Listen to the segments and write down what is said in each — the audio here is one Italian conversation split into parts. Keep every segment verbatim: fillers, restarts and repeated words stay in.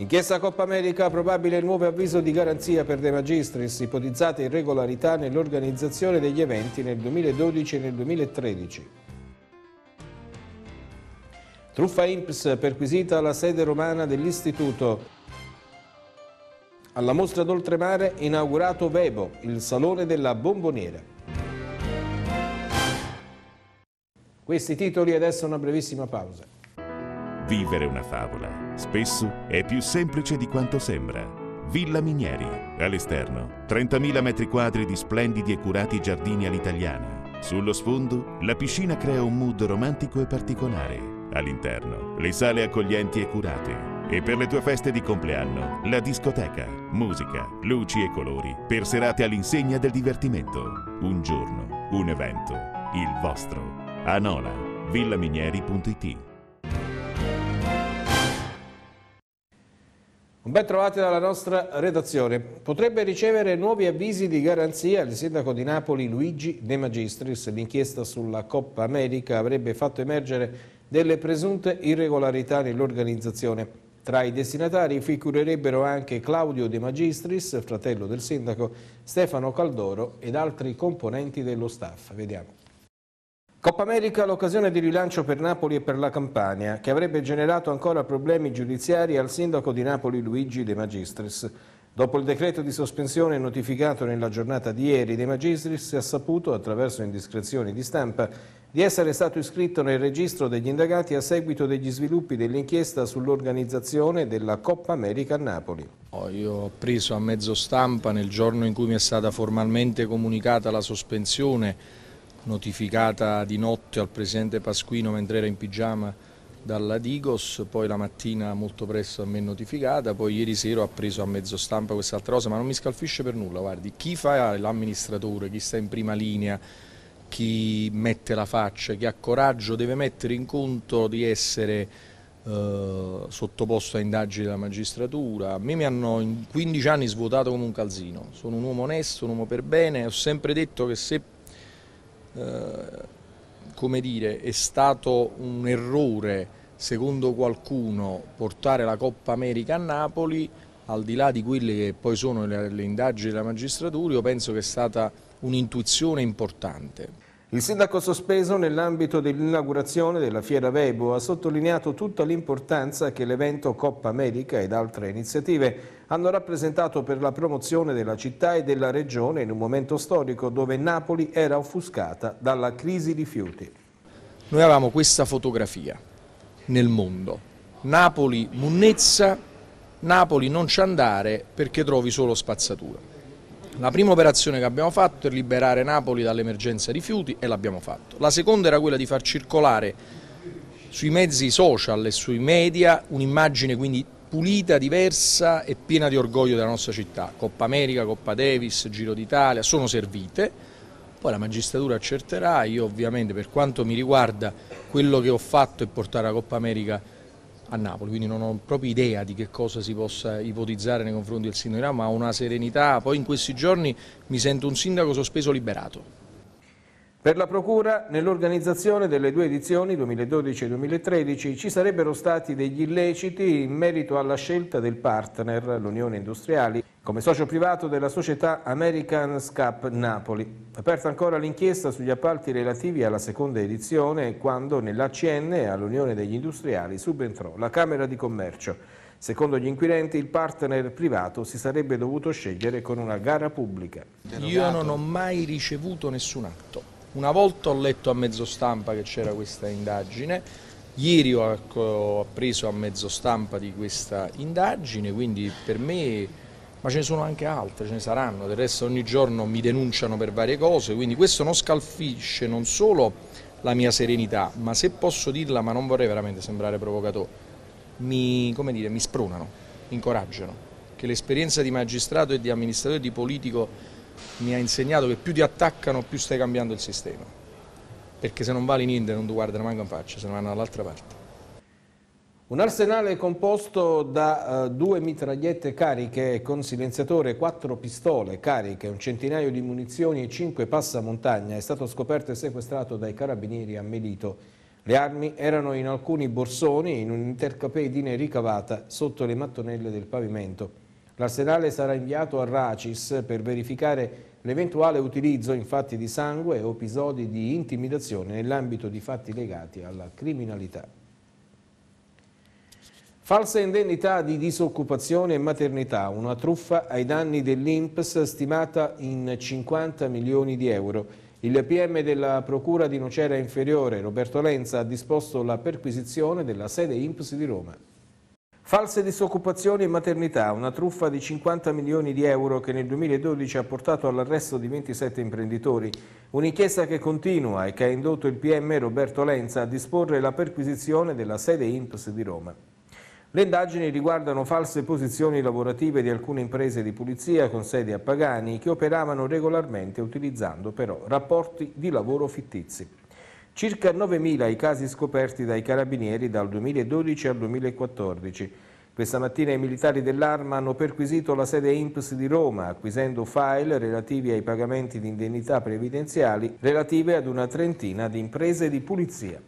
Inchiesta Coppa America, probabile nuovo avviso di garanzia per De Magistris, ipotizzate irregolarità nell'organizzazione degli eventi nel duemiladodici e nel duemilatredici. Truffa I N P S, perquisita la sede romana dell'istituto. Alla mostra d'oltremare inaugurato Vebo, il salone della bomboniera. Questi titoli, adesso una brevissima pausa. Vivere una favola spesso è più semplice di quanto sembra. Villa Minieri, all'esterno, trentamila metri quadri di splendidi e curati giardini all'italiana. Sullo sfondo, la piscina crea un mood romantico e particolare. All'interno, le sale accoglienti e curate. E per le tue feste di compleanno, la discoteca, musica, luci e colori per serate all'insegna del divertimento. Un giorno, un evento, il vostro. Anola, villaminieri punto it. Un ben trovati dalla nostra redazione. Potrebbe ricevere nuovi avvisi di garanzia il sindaco di Napoli Luigi De Magistris. L'inchiesta sulla Coppa America avrebbe fatto emergere delle presunte irregolarità nell'organizzazione. Tra i destinatari figurerebbero anche Claudio De Magistris, fratello del sindaco, Stefano Caldoro ed altri componenti dello staff. Vediamo. Coppa America, l'occasione di rilancio per Napoli e per la Campania, che avrebbe generato ancora problemi giudiziari al sindaco di Napoli Luigi De Magistris. Dopo il decreto di sospensione notificato nella giornata di ieri, De Magistris ha saputo, attraverso indiscrezioni di stampa, di essere stato iscritto nel registro degli indagati a seguito degli sviluppi dell'inchiesta sull'organizzazione della Coppa America a Napoli. Io ho preso a mezzo stampa, nel giorno in cui mi è stata formalmente comunicata la sospensione, notificata di notte al presidente Pasquino mentre era in pigiama dalla Digos, poi la mattina molto presto a me notificata, poi ieri sera ho preso a mezzo stampa quest'altra cosa, ma non mi scalfisce per nulla, guardi, chi fa l'amministratore, chi sta in prima linea, chi mette la faccia, chi ha coraggio deve mettere in conto di essere eh, sottoposto a indagini della magistratura. A me mi hanno in quindici anni svuotato come un calzino, sono un uomo onesto, un uomo per bene, ho sempre detto che se Uh, come dire, è stato un errore, secondo qualcuno, portare la Coppa America a Napoli, al di là di quelle che poi sono le, le indagini della magistratura, io penso che è stata un'intuizione importante. Il sindaco sospeso nell'ambito dell'inaugurazione della Fiera Vebo ha sottolineato tutta l'importanza che l'evento Coppa America ed altre iniziative hanno rappresentato per la promozione della città e della regione in un momento storico dove Napoli era offuscata dalla crisi rifiuti. Noi avevamo questa fotografia nel mondo: Napoli munnezza, Napoli non ci andare perché trovi solo spazzatura. La prima operazione che abbiamo fatto è liberare Napoli dall'emergenza rifiuti e l'abbiamo fatto. La seconda era quella di far circolare sui mezzi social e sui media un'immagine quindi pulita, diversa e piena di orgoglio della nostra città. Coppa America, Coppa Davis, Giro d'Italia sono servite, poi la magistratura accerterà. Io ovviamente, per quanto mi riguarda, quello che ho fatto è portare la Coppa America a Napoli, quindi non ho proprio idea di che cosa si possa ipotizzare nei confronti del sindaco, ma ho una serenità. Poi in questi giorni mi sento un sindaco sospeso liberato. Per la Procura, nell'organizzazione delle due edizioni duemiladodici e duemilatredici ci sarebbero stati degli illeciti in merito alla scelta del partner, l'Unione Industriali, come socio privato della società American Scap Napoli. Aperta ancora l'inchiesta sugli appalti relativi alla seconda edizione, quando nell'A C N e all'Unione degli Industriali subentrò la Camera di Commercio. Secondo gli inquirenti, il partner privato si sarebbe dovuto scegliere con una gara pubblica. Io non ho mai ricevuto nessun atto. Una volta ho letto a mezzo stampa che c'era questa indagine, ieri ho, ho preso a mezzo stampa di questa indagine, quindi per me, ma ce ne sono anche altre, ce ne saranno, del resto ogni giorno mi denunciano per varie cose, quindi questo non scalfisce non solo la mia serenità, ma se posso dirla, ma non vorrei veramente sembrare provocatore, mi, come dire, mi spronano, mi incoraggiano, che l'esperienza di magistrato e di amministratore e di politico mi ha insegnato che più ti attaccano più stai cambiando il sistema, perché se non vali niente non ti guardano manco in faccia, se ne vanno dall'altra parte. Un arsenale composto da uh, due mitragliette cariche con silenziatore, quattro pistole cariche, un centinaio di munizioni e cinque passamontagna è stato scoperto e sequestrato dai carabinieri a Melito. Le armi erano in alcuni borsoni e in un'intercapedine ricavata sotto le mattonelle del pavimento. L'arsenale sarà inviato a Racis per verificare l'eventuale utilizzo in fatti di sangue o episodi di intimidazione nell'ambito di fatti legati alla criminalità. False indennità di disoccupazione e maternità, una truffa ai danni dell'I N P S stimata in cinquanta milioni di euro. Il P M della Procura di Nocera Inferiore, Roberto Lenza, ha disposto la perquisizione della sede I N P S di Roma. False disoccupazioni e maternità, una truffa di cinquanta milioni di euro che nel duemiladodici ha portato all'arresto di ventisette imprenditori. Un'inchiesta che continua e che ha indotto il P M Roberto Lenza a disporre la perquisizione della sede I N P S di Roma. Le indagini riguardano false posizioni lavorative di alcune imprese di pulizia con sede a Pagani che operavano regolarmente utilizzando però rapporti di lavoro fittizi. Circa novemila i casi scoperti dai carabinieri dal duemiladodici al duemilaquattordici. Questa mattina i militari dell'Arma hanno perquisito la sede I N P S di Roma, acquisendo file relativi ai pagamenti di indennità previdenziali relative ad una trentina di imprese di pulizia.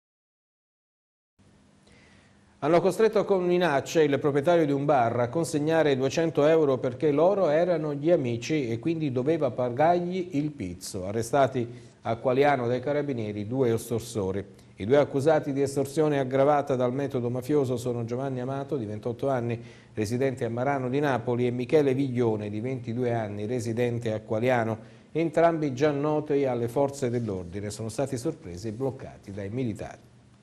Hanno costretto con minacce il proprietario di un bar a consegnare duecento euro perché loro erano gli amici e quindi doveva pagargli il pizzo. Arrestati a Qualiano dai carabinieri due estorsori. I due accusati di estorsione aggravata dal metodo mafioso sono Giovanni Amato, di ventotto anni, residente a Marano di Napoli, e Michele Viglione, di ventidue anni, residente a Qualiano, entrambi già noti alle forze dell'ordine. Sono stati sorpresi e bloccati dai militari.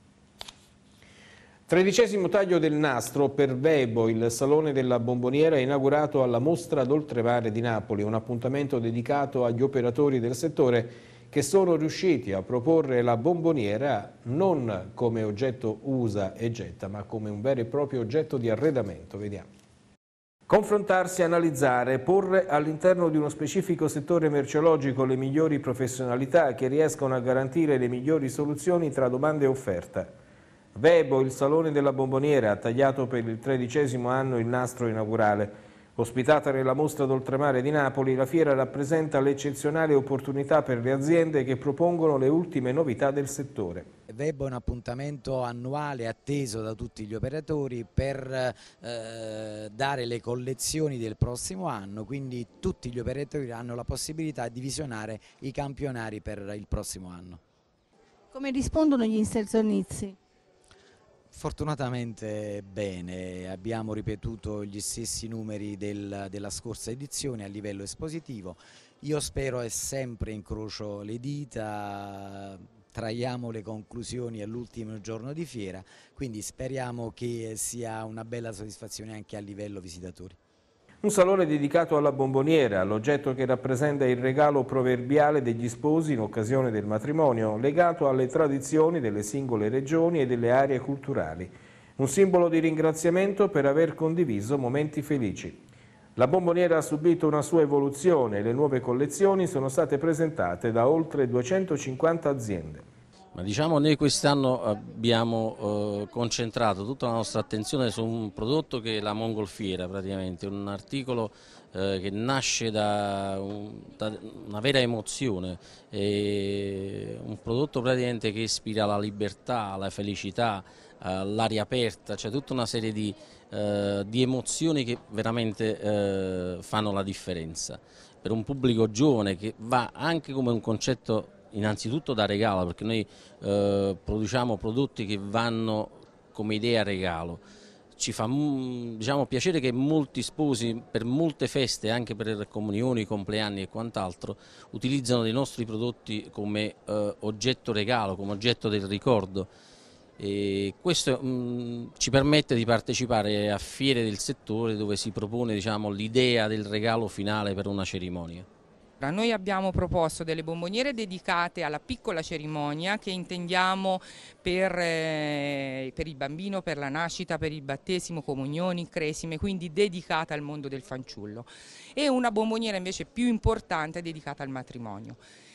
Tredicesimo taglio del nastro per Vebo, il Salone della Bomboniera inaugurato alla Mostra d'Oltremare di Napoli, un appuntamento dedicato agli operatori del settore che sono riusciti a proporre la bomboniera non come oggetto usa e getta, ma come un vero e proprio oggetto di arredamento. Vediamo. Confrontarsi, analizzare, porre all'interno di uno specifico settore merceologico le migliori professionalità che riescono a garantire le migliori soluzioni tra domanda e offerta. Vebo, il Salone della Bomboniera, ha tagliato per il tredicesimo anno il nastro inaugurale. Ospitata nella Mostra d'Oltremare di Napoli, la fiera rappresenta l'eccezionale opportunità per le aziende che propongono le ultime novità del settore. Vebo è un appuntamento annuale atteso da tutti gli operatori per eh, dare le collezioni del prossimo anno, quindi tutti gli operatori hanno la possibilità di visionare i campionari per il prossimo anno. Come rispondono gli inserzionisti? Fortunatamente bene, abbiamo ripetuto gli stessi numeri del, della scorsa edizione a livello espositivo. Io spero e sempre incrocio le dita, traiamo le conclusioni all'ultimo giorno di fiera, quindi speriamo che sia una bella soddisfazione anche a livello visitatori. Un salone dedicato alla bomboniera, l'oggetto che rappresenta il regalo proverbiale degli sposi in occasione del matrimonio, legato alle tradizioni delle singole regioni e delle aree culturali. Un simbolo di ringraziamento per aver condiviso momenti felici. La bomboniera ha subito una sua evoluzione e le nuove collezioni sono state presentate da oltre duecentocinquanta aziende. Ma diciamo noi quest'anno abbiamo eh, concentrato tutta la nostra attenzione su un prodotto che è la mongolfiera, praticamente un articolo eh, che nasce da, un, da una vera emozione, e un prodotto praticamente che ispira la libertà, la felicità, eh, l'aria aperta, cioè tutta una serie di, eh, di emozioni che veramente eh, fanno la differenza per un pubblico giovane, che va anche come un concetto innanzitutto da regalo, perché noi eh, produciamo prodotti che vanno come idea regalo. Ci fa diciamo, piacere che molti sposi per molte feste, anche per comunioni, compleanni e quant'altro, utilizzano dei nostri prodotti come eh, oggetto regalo, come oggetto del ricordo. E questo mh, ci permette di partecipare a fiere del settore dove si propone diciamo, l'idea del regalo finale per una cerimonia. Noi abbiamo proposto delle bomboniere dedicate alla piccola cerimonia che intendiamo per, eh, per il bambino, per la nascita, per il battesimo, comunioni, cresime, quindi dedicata al mondo del fanciullo, e una bomboniera invece più importante dedicata al matrimonio.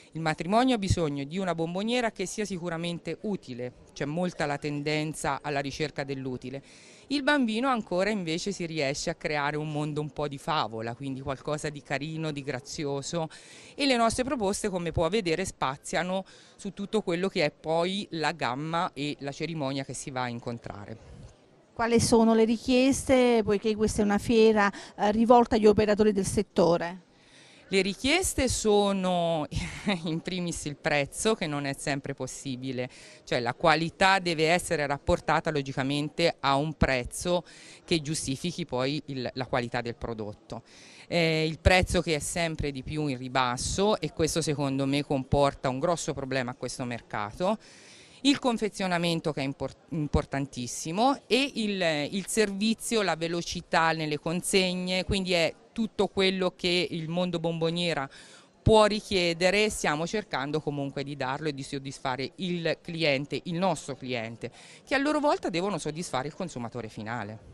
Il matrimonio ha bisogno di una bomboniera che sia sicuramente utile, c'è molta la tendenza alla ricerca dell'utile. Il bambino ancora invece si riesce a creare un mondo un po' di favola, quindi qualcosa di carino, di grazioso, e le nostre proposte, come può vedere, spaziano su tutto quello che è poi la gamma e la cerimonia che si va a incontrare. Quali sono le richieste, poiché questa è una fiera eh, rivolta agli operatori del settore? Le richieste sono in primis il prezzo, che non è sempre possibile, cioè la qualità deve essere rapportata logicamente a un prezzo che giustifichi poi il, la qualità del prodotto. Eh, il prezzo che è sempre di più in ribasso, e questo secondo me comporta un grosso problema a questo mercato. Il confezionamento, che è import importantissimo, e il, il servizio, la velocità nelle consegne, quindi è tutto quello che il mondo bomboniera può richiedere. Stiamo cercando comunque di darlo e di soddisfare il cliente, il nostro cliente, che a loro volta devono soddisfare il consumatore finale.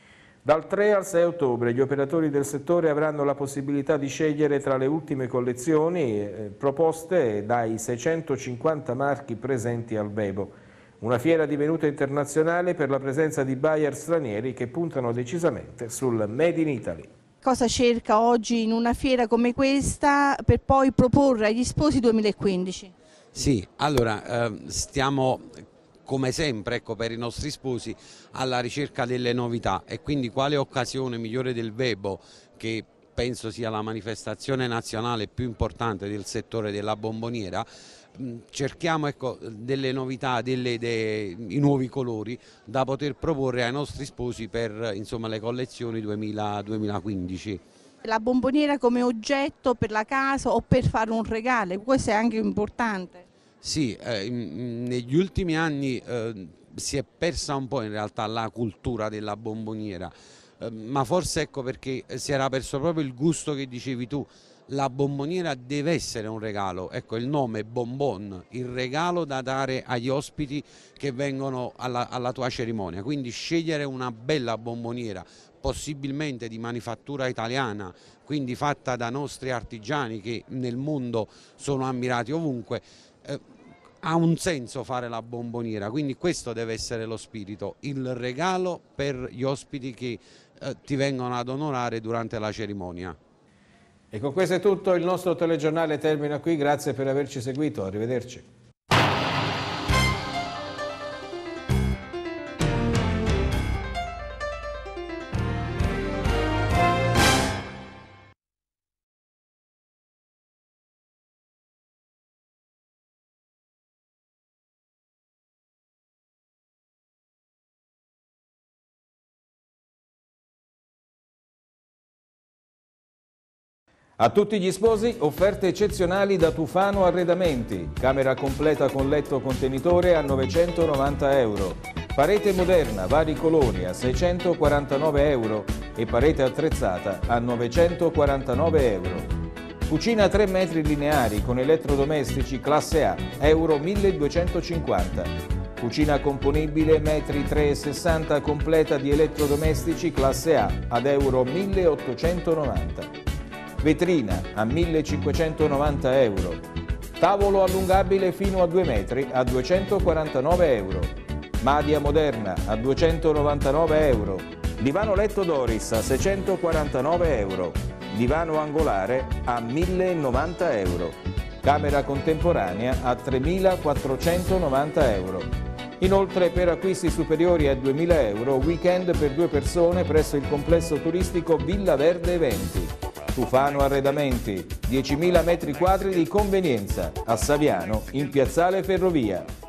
Dal tre al sei ottobre gli operatori del settore avranno la possibilità di scegliere tra le ultime collezioni eh, proposte dai seicentocinquanta marchi presenti al Vebo. Una fiera divenuta internazionale per la presenza di buyer stranieri che puntano decisamente sul Made in Italy. Cosa cerca oggi in una fiera come questa per poi proporre agli sposi duemilaquindici? Sì, allora eh, stiamo come sempre, ecco, per i nostri sposi alla ricerca delle novità, e quindi quale occasione migliore del Vebo, che penso sia la manifestazione nazionale più importante del settore della bomboniera. Cerchiamo, ecco, delle novità, delle, dei, i nuovi colori da poter proporre ai nostri sposi per, insomma, le collezioni duemila duemilaquindici. La bomboniera come oggetto per la casa o per fare un regalo, questo è anche importante. Sì, eh, negli ultimi anni eh, si è persa un po' in realtà la cultura della bomboniera, eh, ma forse ecco perché si era perso proprio il gusto che dicevi tu. La bomboniera deve essere un regalo, ecco, il nome bonbon, il regalo da dare agli ospiti che vengono alla, alla tua cerimonia, quindi scegliere una bella bomboniera, possibilmente di manifattura italiana, quindi fatta da nostri artigiani che nel mondo sono ammirati ovunque. Eh, ha un senso fare la bomboniera, quindi questo deve essere lo spirito, il regalo per gli ospiti che eh, ti vengono ad onorare durante la cerimonia. E con questo è tutto, il nostro telegiornale termina qui, grazie per averci seguito, arrivederci. A tutti gli sposi offerte eccezionali da Tufano Arredamenti, camera completa con letto contenitore a novecentonovanta euro, parete moderna vari colori a seicentoquarantanove euro e parete attrezzata a novecentoquarantanove euro. Cucina tre metri lineari con elettrodomestici classe A, euro milleduecentocinquanta. Cucina componibile metri tre e sessanta completa di elettrodomestici classe A ad euro milleottocentonovanta. Vetrina a millecinquecentonovanta euro. Tavolo allungabile fino a due metri a duecentoquarantanove euro. Madia moderna a duecentonovantanove euro. Divano letto Doris a seicentoquarantanove euro. Divano angolare a millenovanta euro. Camera contemporanea a tremilaquattrocentonovanta euro. Inoltre, per acquisti superiori a duemila euro, weekend per due persone presso il complesso turistico Villa Verde Eventi. Tufano Arredamenti, diecimila metri quadri di convenienza, a Saviano, in Piazzale Ferrovia.